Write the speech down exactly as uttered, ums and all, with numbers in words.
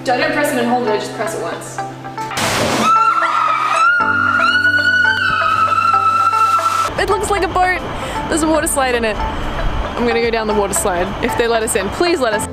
Don't press it and hold it, just press it once. It looks like a boat. There's a water slide in it. I'm gonna go down the water slide. If they let us in, please let us